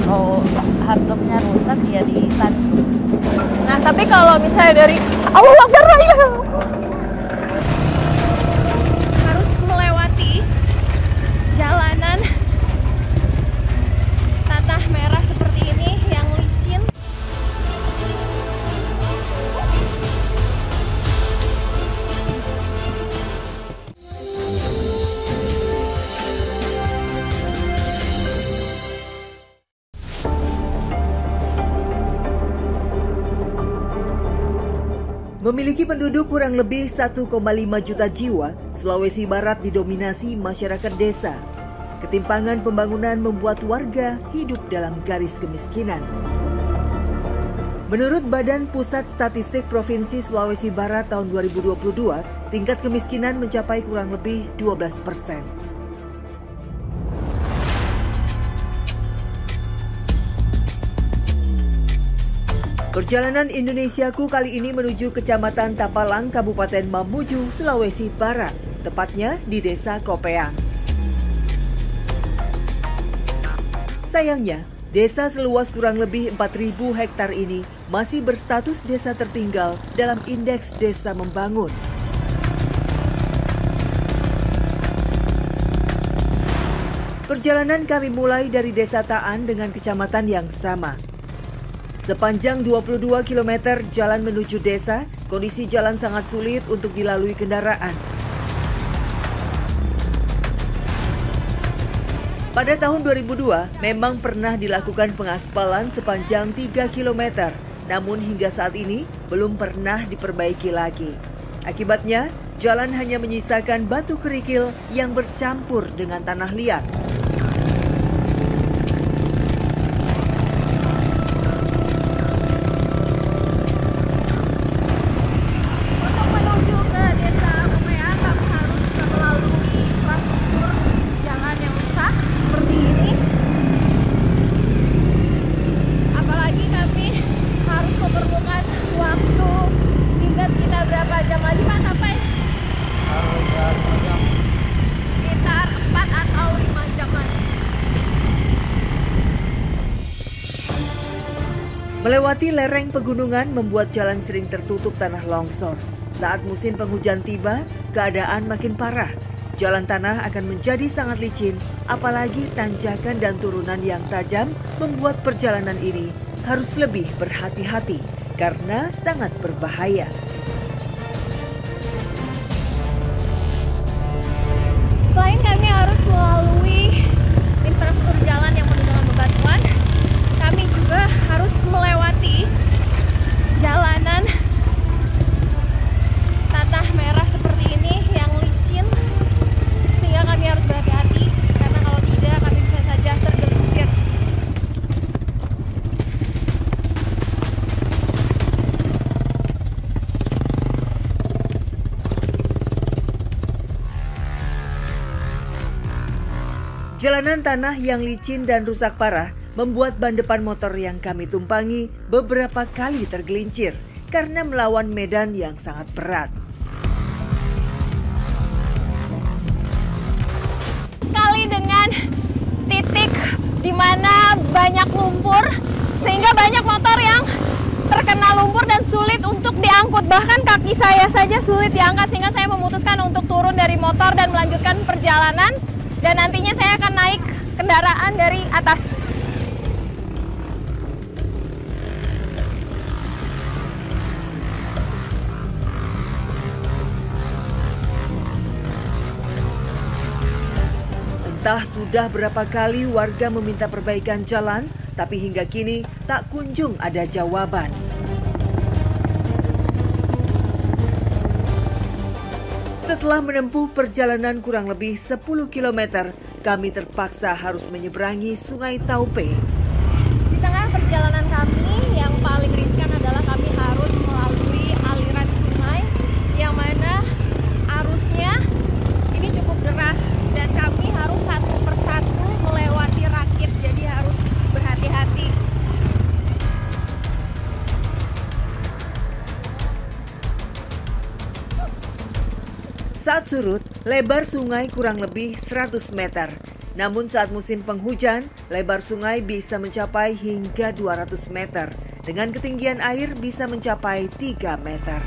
kalau hardtopnya rusak ya ditandu. Nah, tapi kalau misalnya dari Allah Akbar, harus melewati jalanan tanah merah seperti ini yang licin. Memiliki penduduk kurang lebih 1,5 juta jiwa, Sulawesi Barat didominasi masyarakat desa. Ketimpangan pembangunan membuat warga hidup dalam garis kemiskinan. Menurut Badan Pusat Statistik Provinsi Sulawesi Barat tahun 2022, tingkat kemiskinan mencapai kurang lebih 12%. Perjalanan Indonesiaku kali ini menuju Kecamatan Tapalang, Kabupaten Mamuju, Sulawesi Barat, tepatnya di Desa Kopeang. Sayangnya, desa seluas kurang lebih 4.000 hektar ini masih berstatus desa tertinggal dalam Indeks Desa Membangun. Perjalanan kami mulai dari Desa Taan dengan kecamatan yang sama. Sepanjang 22 km jalan menuju desa, kondisi jalan sangat sulit untuk dilalui kendaraan. Pada tahun 2002, memang pernah dilakukan pengaspalan sepanjang 3 km, namun hingga saat ini belum pernah diperbaiki lagi. Akibatnya, jalan hanya menyisakan batu kerikil yang bercampur dengan tanah liat. Melewati lereng pegunungan membuat jalan sering tertutup tanah longsor. Saat musim penghujan tiba, keadaan makin parah. Jalan tanah akan menjadi sangat licin, apalagi tanjakan dan turunan yang tajam membuat perjalanan ini harus lebih berhati-hati karena sangat berbahaya. Selain kami harus melalui infrastruktur jalan yang penuh dengan bebatuan, kami juga harus melewati jalanan tanah merah seperti ini yang licin, sehingga kami harus berhati-hati karena kalau tidak kami bisa saja tergelincir. Jalanan tanah yang licin dan rusak parah membuat ban depan motor yang kami tumpangi beberapa kali tergelincir karena melawan medan yang sangat berat. Sekali dengan titik di mana banyak lumpur, sehingga banyak motor yang terkena lumpur dan sulit untuk diangkut. Bahkan kaki saya saja sulit diangkat, sehingga saya memutuskan untuk turun dari motor dan melanjutkan perjalanan. Dan nantinya saya akan naik kendaraan dari atas. Entah sudah berapa kali warga meminta perbaikan jalan, tapi hingga kini tak kunjung ada jawaban. Setelah menempuh perjalanan kurang lebih 10 km, kami terpaksa harus menyeberangi Sungai Taupe. Di tengah perjalanan kami, yang paling riskan adalah kami harus melalui aliran sungai yang mana arusnya ini cukup deras dan kami harus satu persatu melewati rakit, jadi harus berhati-hati. Saat surut, lebar sungai kurang lebih 100 meter. Namun saat musim penghujan, lebar sungai bisa mencapai hingga 200 meter, dengan ketinggian air bisa mencapai 3 meter.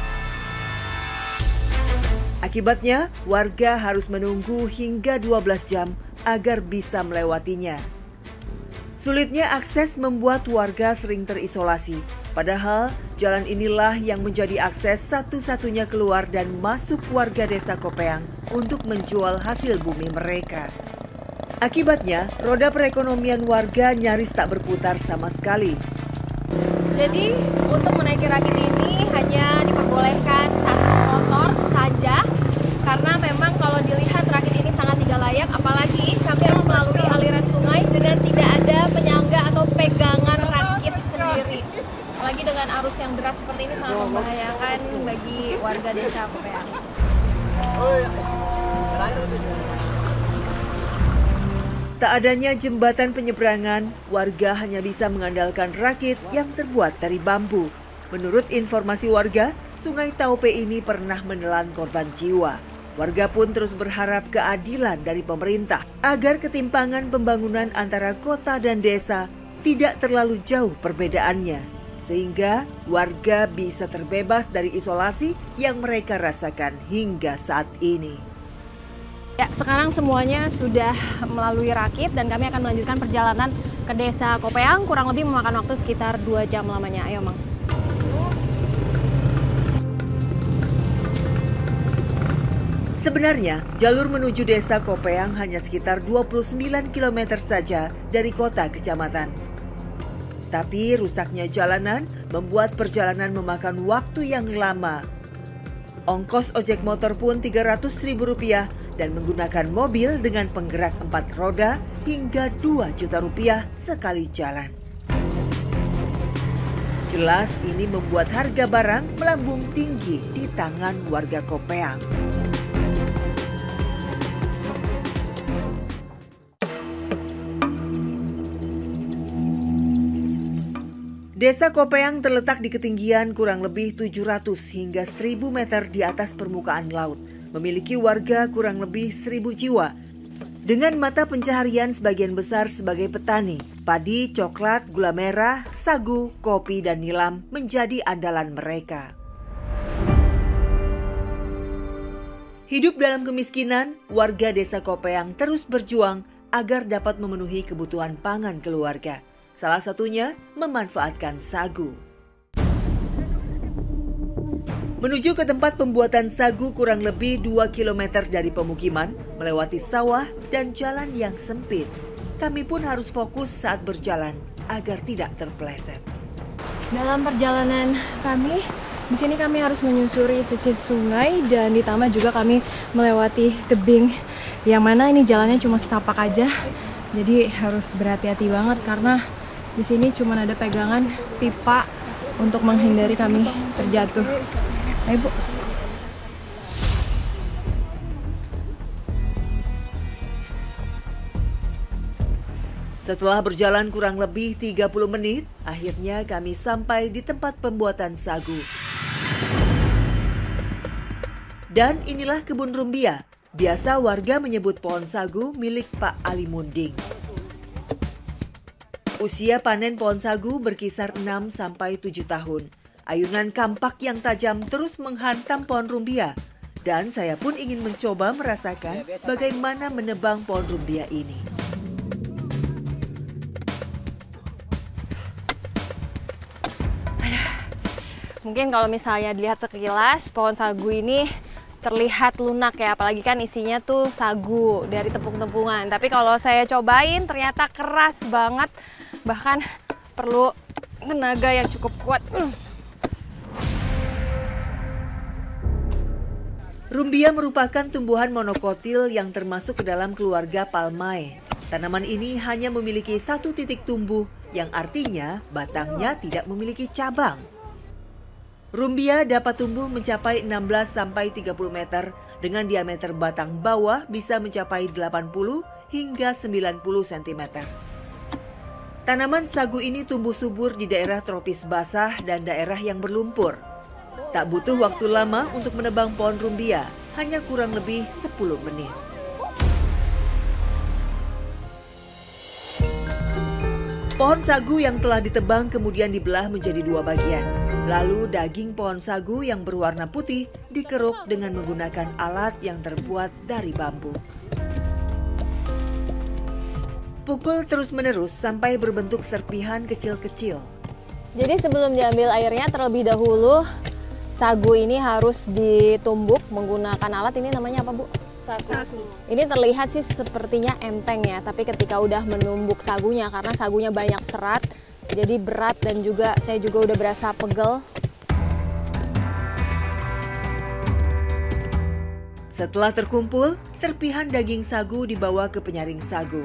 Akibatnya, warga harus menunggu hingga 12 jam agar bisa melewatinya. Sulitnya akses membuat warga sering terisolasi, padahal jalan inilah yang menjadi akses satu-satunya keluar dan masuk warga desa Kopeang untuk menjual hasil bumi mereka. Akibatnya, roda perekonomian warga nyaris tak berputar sama sekali. Jadi untuk menaiki rakit ini hanya diperbolehkan satu motor saja, karena memang kalau dilihat rakit ini sangat tidak layak, apalagi kami harus melalui aliran sungai dengan tidak ada penyangga atau pegangan rakit sendiri. Apalagi dengan arus yang deras seperti ini sangat membahayakan bagi warga desa Kopeang. Tak adanya jembatan penyeberangan, warga hanya bisa mengandalkan rakit yang terbuat dari bambu. Menurut informasi warga, Sungai Taupe ini pernah menelan korban jiwa. Warga pun terus berharap keadilan dari pemerintah agar ketimpangan pembangunan antara kota dan desa tidak terlalu jauh perbedaannya, sehingga warga bisa terbebas dari isolasi yang mereka rasakan hingga saat ini. Ya, sekarang semuanya sudah melalui rakit dan kami akan melanjutkan perjalanan ke desa Kopeang, kurang lebih memakan waktu sekitar 2 jam lamanya. Ayo, Mang. Sebenarnya, jalur menuju desa Kopeang hanya sekitar 29 km saja dari kota kecamatan. Tapi rusaknya jalanan membuat perjalanan memakan waktu yang lama. Ongkos ojek motor pun Rp300.000 dan menggunakan mobil dengan penggerak 4 roda hingga Rp2 juta sekali jalan. Jelas ini membuat harga barang melambung tinggi di tangan warga Kopeang. Desa Kopeang terletak di ketinggian kurang lebih 700 hingga 1000 meter di atas permukaan laut. Memiliki warga kurang lebih 1000 jiwa. Dengan mata pencaharian sebagian besar sebagai petani, padi, coklat, gula merah, sagu, kopi, dan nilam menjadi andalan mereka. Hidup dalam kemiskinan, warga desa Kopeang terus berjuang agar dapat memenuhi kebutuhan pangan keluarga. Salah satunya memanfaatkan sagu. Menuju ke tempat pembuatan sagu kurang lebih 2 km dari pemukiman, melewati sawah dan jalan yang sempit. Kami pun harus fokus saat berjalan agar tidak terpeleset. Dalam perjalanan kami, di sini kami harus menyusuri sisir sungai dan ditambah juga kami melewati tebing yang mana ini jalannya cuma setapak aja. Jadi harus berhati-hati banget karena di sini cuma ada pegangan pipa untuk menghindari kami terjatuh. Ayo, Bu. Setelah berjalan kurang lebih 30 menit, akhirnya kami sampai di tempat pembuatan sagu. Dan inilah kebun rumbia. Biasa warga menyebut pohon sagu milik Pak Ali Munding. Usia panen pohon sagu berkisar 6-7 tahun. Ayunan kampak yang tajam terus menghantam pohon rumbia. Dan saya pun ingin mencoba merasakan bagaimana menebang pohon rumbia ini. Mungkin kalau misalnya dilihat sekilas, pohon sagu ini terlihat lunak ya, apalagi kan isinya tuh sagu dari tepung-tepungan. Tapi kalau saya cobain ternyata keras banget, bahkan perlu tenaga yang cukup kuat. Rumbia merupakan tumbuhan monokotil yang termasuk ke dalam keluarga Palmae. Tanaman ini hanya memiliki satu titik tumbuh, yang artinya batangnya tidak memiliki cabang. Rumbia dapat tumbuh mencapai 16-30 meter dengan diameter batang bawah bisa mencapai 80 hingga 90 cm. Tanaman sagu ini tumbuh subur di daerah tropis basah dan daerah yang berlumpur. Tak butuh waktu lama untuk menebang pohon rumbia, hanya kurang lebih 10 menit. Pohon sagu yang telah ditebang kemudian dibelah menjadi 2 bagian. Lalu daging pohon sagu yang berwarna putih dikeruk dengan menggunakan alat yang terbuat dari bambu. Pukul terus-menerus sampai berbentuk serpihan kecil-kecil. Jadi sebelum diambil airnya terlebih dahulu sagu ini harus ditumbuk menggunakan alat, ini namanya apa, Bu? Sagu. Ini terlihat sih sepertinya enteng ya, tapi ketika udah menumbuk sagunya, karena sagunya banyak serat, jadi berat dan juga saya juga udah berasa pegel. Setelah terkumpul, serpihan daging sagu dibawa ke penyaring sagu.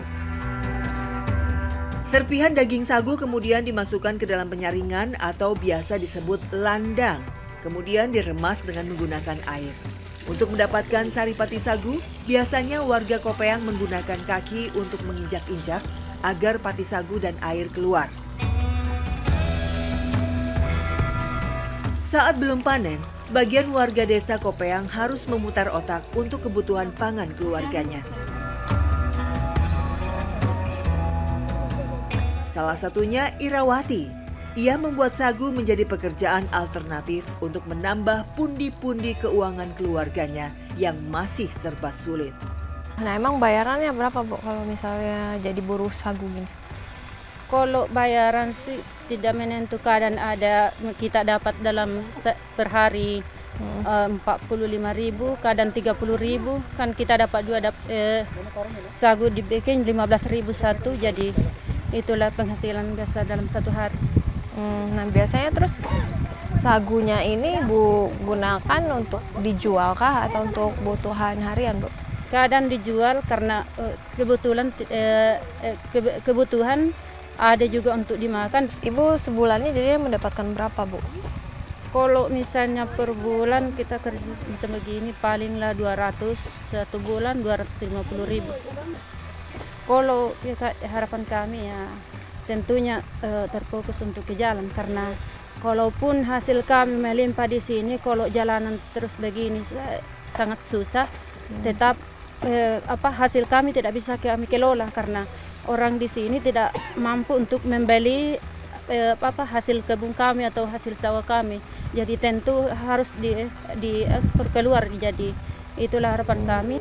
Serpihan daging sagu kemudian dimasukkan ke dalam penyaringan atau biasa disebut landang, kemudian diremas dengan menggunakan air. Untuk mendapatkan saripati sagu, biasanya warga Kopeang menggunakan kaki untuk menginjak-injak agar pati sagu dan air keluar. Saat belum panen, sebagian warga desa Kopeang harus memutar otak untuk kebutuhan pangan keluarganya. Salah satunya Irawati. Ia membuat sagu menjadi pekerjaan alternatif untuk menambah pundi-pundi keuangan keluarganya yang masih serba sulit. Nah, emang bayarannya berapa, Bu, kalau misalnya jadi buruh sagu gini? Kalau bayaran sih tidak menentukan, dan ada kita dapat dalam per hari 45.000, kadang 30.000, kan kita dapat juga sagu dibikin 15.000 satu, jadi itulah penghasilan biasa dalam satu hari. Nah, biasanya terus sagunya ini Bu gunakan untuk dijual kah atau untuk kebutuhan harian, Bu? Kadang dijual karena kebutuhan, ada juga untuk dimakan. Ibu sebulannya jadi mendapatkan berapa, Bu? Kalau misalnya per bulan kita kerja macam begini palinglah 200, satu bulan 250.000. Kalau harapan kami ya tentunya terfokus untuk ke jalan, karena kalaupun hasil kami melimpah di sini, kalau jalanan terus begini sangat susah. Tetap hasil kami tidak bisa kami kelola karena orang di sini tidak mampu untuk membeli hasil kebun kami atau hasil sawah kami. Jadi tentu harus keluar. Jadi itulah harapan kami.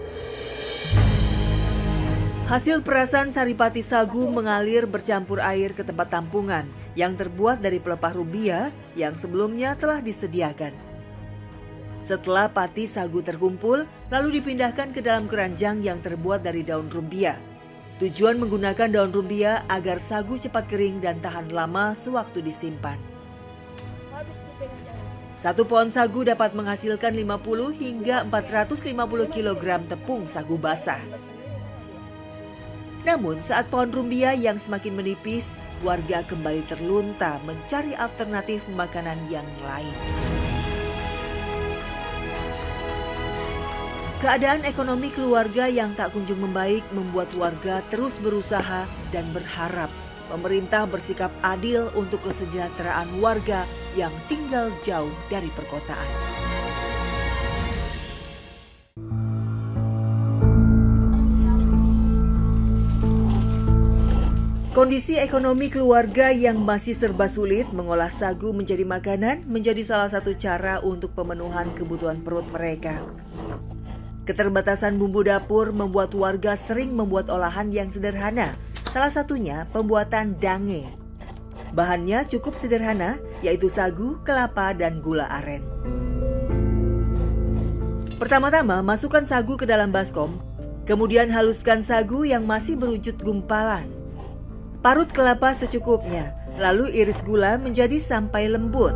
Hasil perasan saripati sagu mengalir bercampur air ke tempat tampungan yang terbuat dari pelepah rumbia yang sebelumnya telah disediakan. Setelah pati sagu terkumpul, lalu dipindahkan ke dalam keranjang yang terbuat dari daun rumbia. Tujuan menggunakan daun rumbia agar sagu cepat kering dan tahan lama sewaktu disimpan. Satu pohon sagu dapat menghasilkan 50 hingga 450 kg tepung sagu basah. Namun saat pohon rumbia yang semakin menipis, warga kembali terlunta mencari alternatif makanan yang lain. Keadaan ekonomi keluarga yang tak kunjung membaik membuat warga terus berusaha dan berharap pemerintah bersikap adil untuk kesejahteraan warga yang tinggal jauh dari perkotaan. Kondisi ekonomi keluarga yang masih serba sulit mengolah sagu menjadi makanan menjadi salah satu cara untuk pemenuhan kebutuhan perut mereka. Keterbatasan bumbu dapur membuat warga sering membuat olahan yang sederhana, salah satunya pembuatan dange. Bahannya cukup sederhana, yaitu sagu, kelapa, dan gula aren. Pertama-tama masukkan sagu ke dalam baskom, kemudian haluskan sagu yang masih berwujud gumpalan. Parut kelapa secukupnya, lalu iris gula menjadi sampai lembut.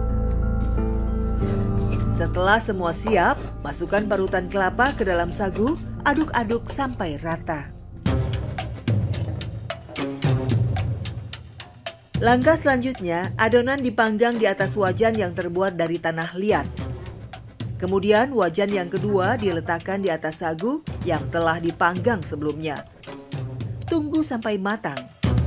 Setelah semua siap, masukkan parutan kelapa ke dalam sagu, aduk-aduk sampai rata. Langkah selanjutnya, adonan dipanggang di atas wajan yang terbuat dari tanah liat. Kemudian wajan yang kedua diletakkan di atas sagu yang telah dipanggang sebelumnya. Tunggu sampai matang.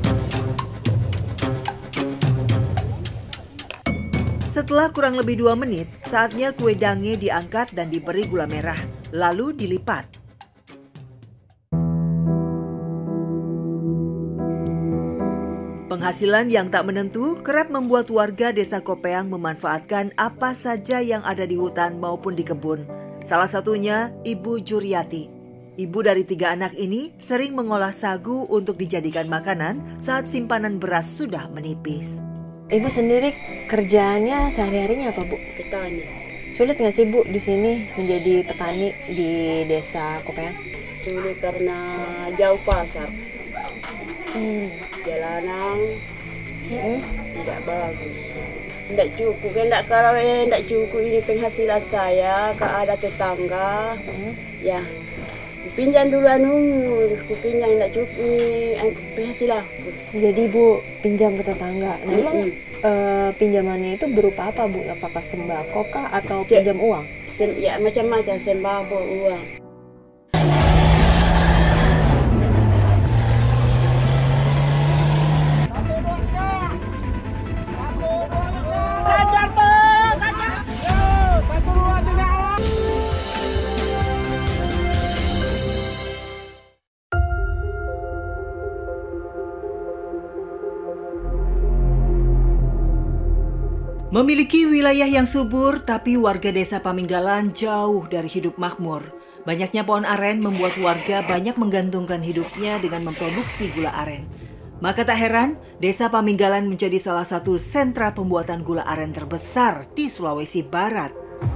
Setelah kurang lebih 2 menit, saatnya kue dange diangkat dan diberi gula merah, lalu dilipat. « Penghasilan yang tak menentu kerap membuat warga Desa Kopeang memanfaatkan apa saja yang ada di hutan maupun di kebun. Salah satunya Ibu Juriati. Ibu dari 3 anak ini sering mengolah sagu untuk dijadikan makanan saat simpanan beras sudah menipis. Ibu sendiri kerjaannya sehari-harinya apa, Bu? Petani. Sulit nggak sih, Bu, di sini menjadi petani di Desa Kopeang? Sulit karena jauh pasar. Jalanan tidak bagus. Tidak cukup. Kalau tidak cukup ini penghasilan saya, kalau ada tetangga, ya pinjam dulu kupinjam tidak cukup penghasilan. Jadi Bu pinjam ke tetangga. Nah, emang pinjamannya itu berupa apa, Bu? Apakah sembako kah atau pinjam uang? Ya macam-macam, sembako, uang. Memiliki wilayah yang subur, tapi warga Desa Paminggalan jauh dari hidup makmur. Banyaknya pohon aren membuat warga banyak menggantungkan hidupnya dengan memproduksi gula aren. Maka tak heran, Desa Paminggalan menjadi salah satu sentra pembuatan gula aren terbesar di Sulawesi Barat.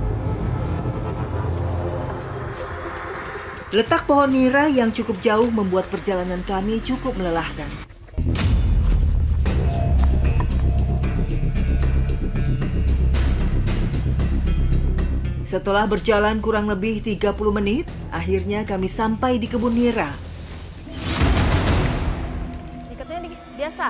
Letak pohon nira yang cukup jauh membuat perjalanan kami cukup melelahkan. Setelah berjalan kurang lebih 30 menit, akhirnya kami sampai di kebun nira. Ikatnya biasa.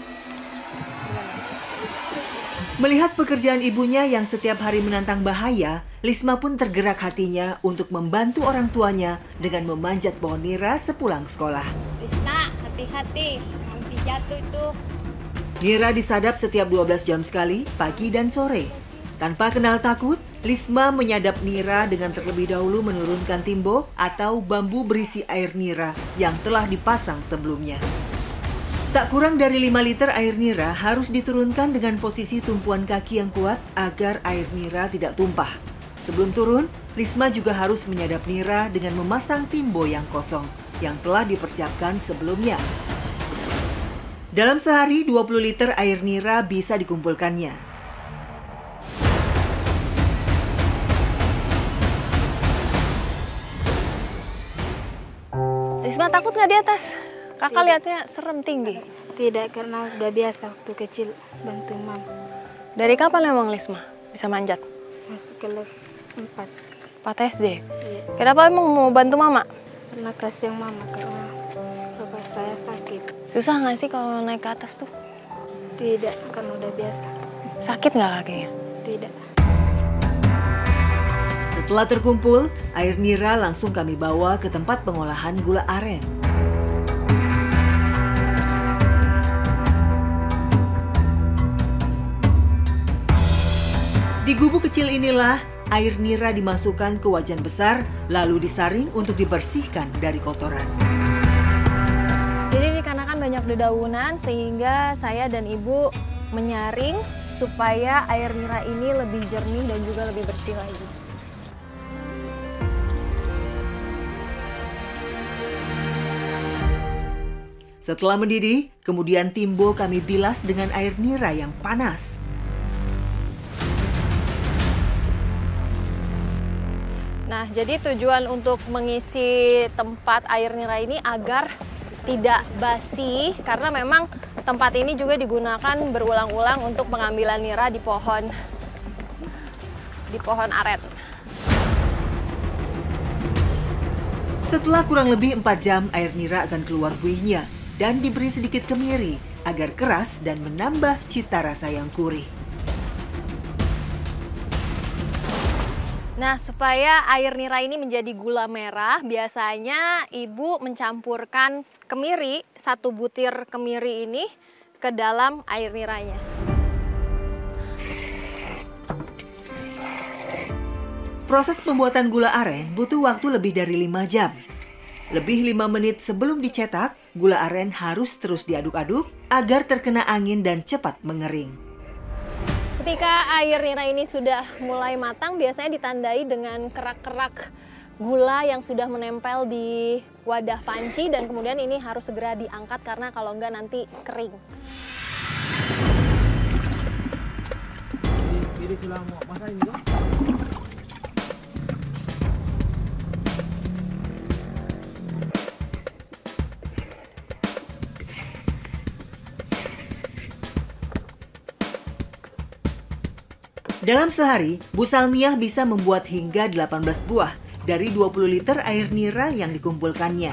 Melihat pekerjaan ibunya yang setiap hari menantang bahaya, Lisma pun tergerak hatinya untuk membantu orang tuanya dengan memanjat pohon nira sepulang sekolah. Lisma, hati-hati, nanti jatuh itu. Nira disadap setiap 12 jam sekali, pagi dan sore. Tanpa kenal takut, Lisma menyadap nira dengan terlebih dahulu menurunkan timbo atau bambu berisi air nira yang telah dipasang sebelumnya. Tak kurang dari 5 liter air nira harus diturunkan dengan posisi tumpuan kaki yang kuat agar air nira tidak tumpah. Sebelum turun, Lisma juga harus menyadap nira dengan memasang timbo yang kosong yang telah dipersiapkan sebelumnya. Dalam sehari 20 liter air nira bisa dikumpulkannya. Lisma takut nggak di atas? Kakak lihatnya serem tinggi. Tidak, karena udah biasa waktu kecil bantu mam. Dari kapan emang Lisma bisa manjat? Masih kelas 4 SD? Iya. Kenapa emang mau bantu mama? Karena kasihan mama, karena bapak saya sakit. Susah nggak sih kalau naik ke atas tuh? Tidak, karena udah biasa. Sakit nggak kakinya? Tidak. Setelah terkumpul, air nira langsung kami bawa ke tempat pengolahan gula aren. Di gubuk kecil inilah, air nira dimasukkan ke wajan besar, lalu disaring untuk dibersihkan dari kotoran. Jadi dikarenakan banyak dedaunan, sehingga saya dan ibu menyaring supaya air nira ini lebih jernih dan juga lebih bersih lagi. Setelah mendidih, kemudian timbo kami bilas dengan air nira yang panas. Nah, jadi tujuan untuk mengisi tempat air nira ini agar tidak basi, karena memang tempat ini juga digunakan berulang-ulang untuk pengambilan nira di pohon aren. Setelah kurang lebih 4 jam, air nira akan keluar buihnya dan diberi sedikit kemiri agar keras dan menambah cita rasa yang gurih. Nah, supaya air nira ini menjadi gula merah, biasanya ibu mencampurkan kemiri, 1 butir kemiri ini ke dalam air niranya. Proses pembuatan gula aren butuh waktu lebih dari 5 jam. Lebih 5 menit sebelum dicetak, gula aren harus terus diaduk-aduk agar terkena angin dan cepat mengering. Ketika air nira ini sudah mulai matang, biasanya ditandai dengan kerak-kerak gula yang sudah menempel di wadah panci, dan kemudian ini harus segera diangkat karena kalau enggak nanti kering. Dalam sehari, Bu Salmiah bisa membuat hingga 18 buah dari 20 liter air nira yang dikumpulkannya.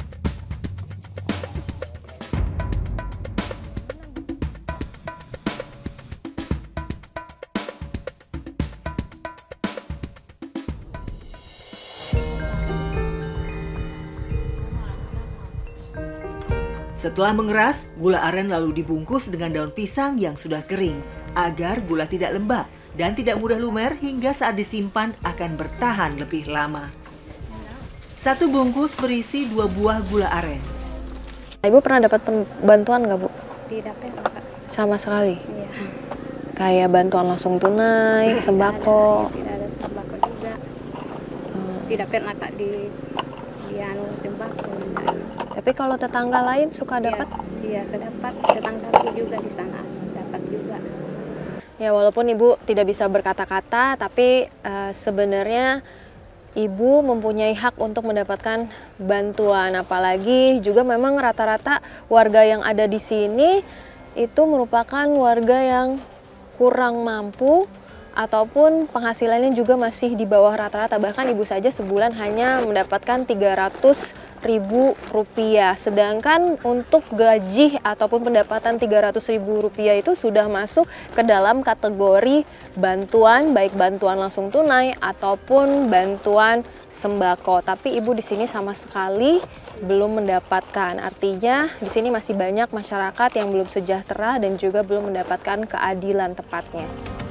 Setelah mengeras, gula aren lalu dibungkus dengan daun pisang yang sudah kering agar gula tidak lembab dan tidak mudah lumer hingga saat disimpan akan bertahan lebih lama. Satu bungkus berisi 2 buah gula aren. Ibu pernah dapat bantuan nggak, Bu? Tidak pernah, Kak. Sama sekali? Iya. Kayak bantuan langsung tunai, sembako? Tidak ada sembako juga. Tidak pernah, Kak, di sembako. Tapi kalau tetangga lain suka dapat? Iya, saya dapat. Tetanggaku juga di sana dapat juga. Ya, walaupun Ibu tidak bisa berkata-kata, tapi sebenarnya Ibu mempunyai hak untuk mendapatkan bantuan. Apalagi juga memang rata-rata warga yang ada di sini itu merupakan warga yang kurang mampu ataupun penghasilannya juga masih di bawah rata-rata. Bahkan Ibu saja sebulan hanya mendapatkan Rp300.000. Sedangkan untuk gaji ataupun pendapatan Rp300.000 itu sudah masuk ke dalam kategori bantuan, baik bantuan langsung tunai ataupun bantuan sembako. Tapi Ibu di sini sama sekali belum mendapatkan. Artinya di sini masih banyak masyarakat yang belum sejahtera dan juga belum mendapatkan keadilan tepatnya.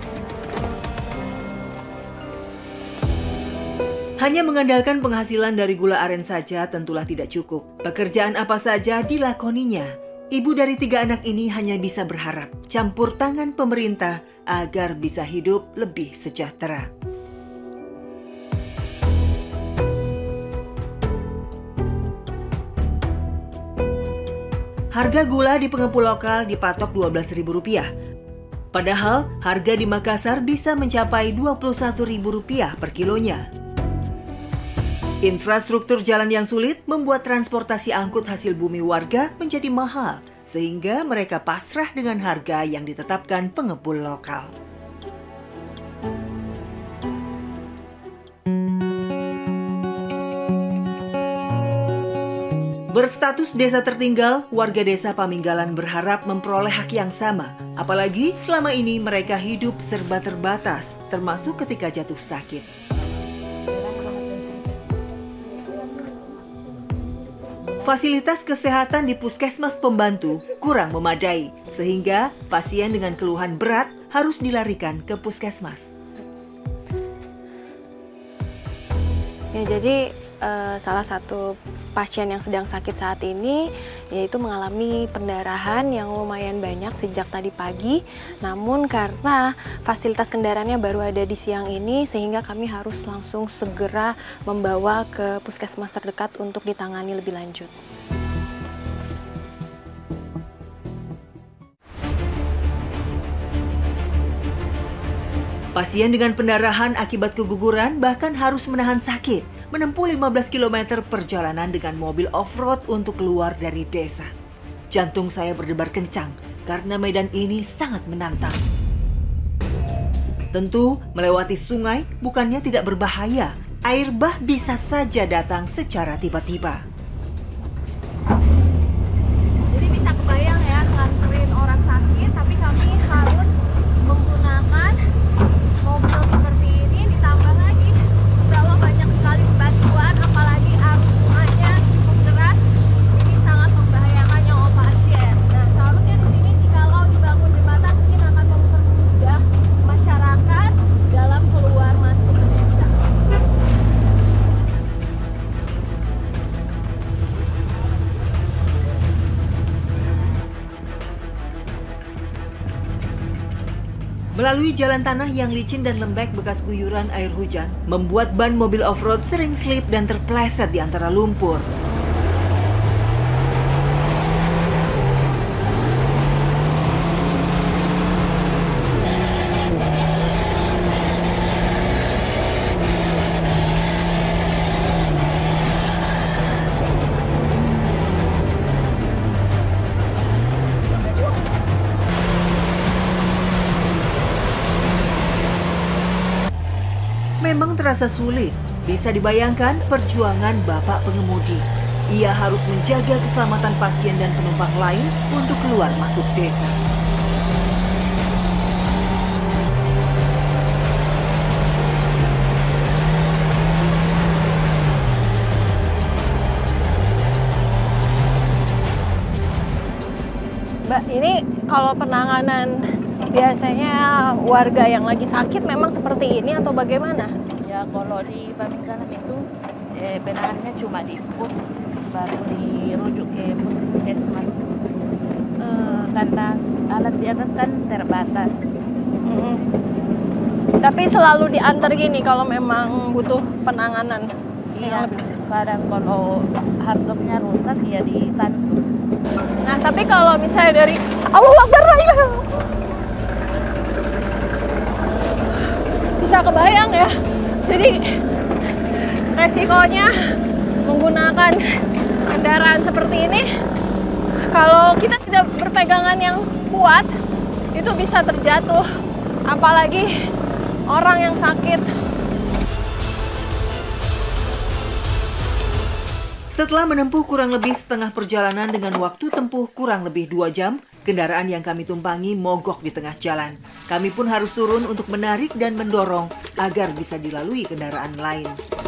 Hanya mengandalkan penghasilan dari gula aren saja tentulah tidak cukup. Pekerjaan apa saja dilakoninya. Ibu dari 3 anak ini hanya bisa berharap campur tangan pemerintah agar bisa hidup lebih sejahtera. Harga gula di pengepul lokal dipatok Rp12.000. Padahal harga di Makassar bisa mencapai Rp21.000 per kilonya. Infrastruktur jalan yang sulit membuat transportasi angkut hasil bumi warga menjadi mahal, sehingga mereka pasrah dengan harga yang ditetapkan pengepul lokal. Berstatus desa tertinggal, warga desa Paminggalan berharap memperoleh hak yang sama. Apalagi selama ini mereka hidup serba terbatas, termasuk ketika jatuh sakit. Fasilitas kesehatan di puskesmas pembantu kurang memadai, sehingga pasien dengan keluhan berat harus dilarikan ke puskesmas. Ya, jadi salah satu pasien yang sedang sakit saat ini yaitu mengalami pendarahan yang lumayan banyak sejak tadi pagi. Namun karena fasilitas kendaraannya baru ada di siang ini, sehingga kami harus langsung segera membawa ke puskesmas terdekat untuk ditangani lebih lanjut. Pasien dengan pendarahan akibat keguguran bahkan harus menahan sakit, menempuh 15 km perjalanan dengan mobil off-road untuk keluar dari desa. Jantung saya berdebar kencang karena medan ini sangat menantang. Tentu, melewati sungai bukannya tidak berbahaya. Air bah bisa saja datang secara tiba-tiba. Jadi bisa kebayang ya, nganterin orang sakit, tapi kami harus menggunakan mobil seperti ini, ditambah lagi bawa banyak sekali bantuan, apalagi arus sungainya cukup deras. Ini sangat membahayakan nyawa pasien. Nah, seharusnya di sini jikalau dibangun jembatan mungkin akan mempermudah masyarakat dalam keluar masuk desa. Melalui jalan tanah yang licin dan lembek bekas guyuran air hujan, membuat ban mobil off-road sering slip dan terpleset di antara lumpur. Memang terasa sulit, bisa dibayangkan perjuangan bapak pengemudi. Ia harus menjaga keselamatan pasien dan penumpang lain untuk keluar masuk desa. Mbak, ini kalau penanganan biasanya warga yang lagi sakit memang seperti ini atau bagaimana? Ya kalau di Pamengkalan itu penanganannya cuma di pos, baru dirujuk ke puskesmas. Karena alat di atas kan terbatas. Tapi selalu diantar gini kalau memang butuh penanganan. Iya, kadang kalau hardtopnya rusak ya ditandu. Nah, tapi kalau misalnya dari Allahu Akbar, bisa kebayang ya. Jadi resikonya menggunakan kendaraan seperti ini, kalau kita tidak berpegangan yang kuat, itu bisa terjatuh. Apalagi orang yang sakit. Setelah menempuh kurang lebih setengah perjalanan dengan waktu tempuh kurang lebih 2 jam, kendaraan yang kami tumpangi mogok di tengah jalan. Kami pun harus turun untuk menarik dan mendorong agar bisa dilalui kendaraan lain.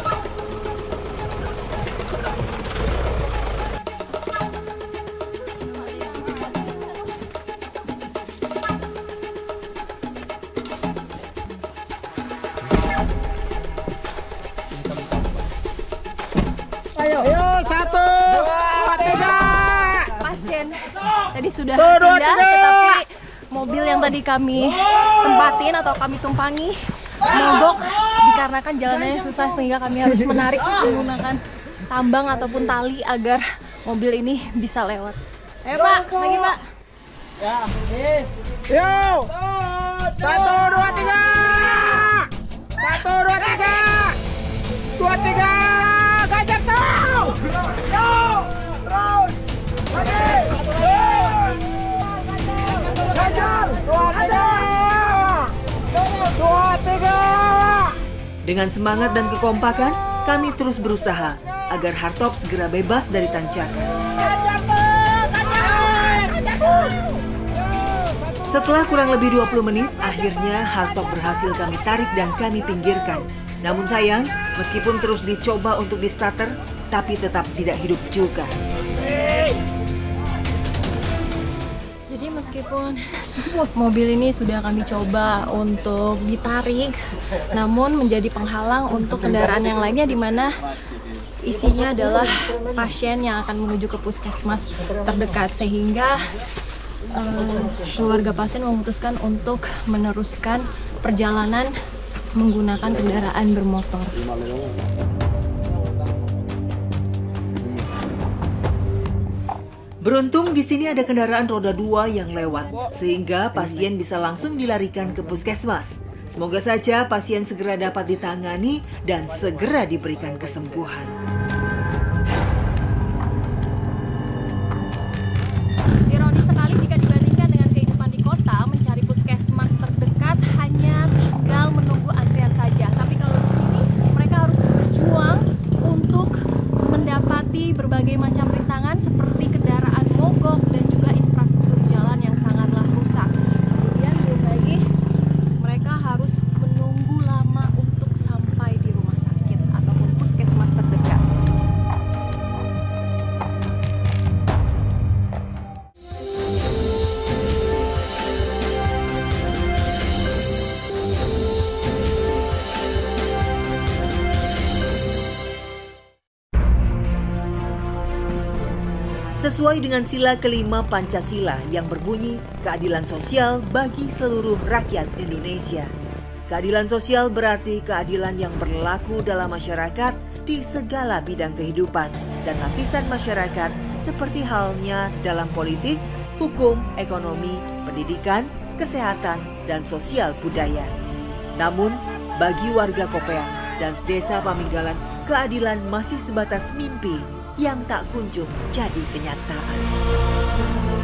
Ayo, 1, 2, 3. Pasien tadi sudah pindah, tetapi mobil yang tadi kami tempatin atau kami tumpangi mogok dikarenakan jalannya susah, sehingga kami harus menarik menggunakan tambang ataupun tali agar mobil ini bisa lewat. Ayo Pak, lagi Pak. Ya, yo, 1, 2, 3. 1, 2, 3. 2, 3. Gajar terus. Yo, terus. Lagi. Gajar. 2, 3. Dengan semangat dan kekompakan, kami terus berusaha agar hardtop segera bebas dari tanjakan. Setelah kurang lebih 20 menit, akhirnya hardtop berhasil kami tarik dan kami pinggirkan. Namun sayang, meskipun terus dicoba untuk di-starter, tapi tetap tidak hidup juga. Jadi meskipun mobil ini sudah kami coba untuk ditarik, namun menjadi penghalang untuk kendaraan yang lainnya, di mana isinya adalah pasien yang akan menuju ke puskesmas terdekat, sehingga keluarga pasien memutuskan untuk meneruskan perjalanan menggunakan kendaraan bermotor. Beruntung di sini ada kendaraan roda 2 yang lewat, sehingga pasien bisa langsung dilarikan ke puskesmas. Semoga saja pasien segera dapat ditangani dan segera diberikan kesembuhan. Ironis sekali jika dibandingkan dengan kehidupan di kota, mencari puskesmas terdekat hanya tinggal menunggu antrian saja. Tapi kalau di sini mereka harus berjuang untuk mendapati berbagai macam rintangan seperti kendaraan mogok dan juga infrastruktur jalan yang sangatlah rusak. Kemudian belum lagi mereka harus menunggu lama untuk sampai di rumah sakit ataupun puskesmas terdekat. Sesuai dengan sila kelima Pancasila yang berbunyi keadilan sosial bagi seluruh rakyat Indonesia. Keadilan sosial berarti keadilan yang berlaku dalam masyarakat di segala bidang kehidupan dan lapisan masyarakat seperti halnya dalam politik, hukum, ekonomi, pendidikan, kesehatan, dan sosial budaya. Namun, bagi warga Kopeang dan Desa Paminggalan, keadilan masih sebatas mimpi yang tak kunjung jadi kenyataan.